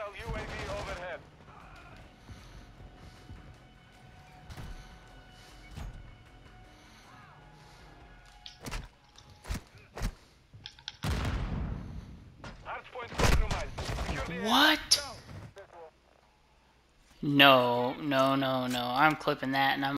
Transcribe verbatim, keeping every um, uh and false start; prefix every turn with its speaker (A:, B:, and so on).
A: Hostile U A V overhead. Hardpoint compromised. Secure the area.
B: What? No, no, no, no. I'm clipping that and I'm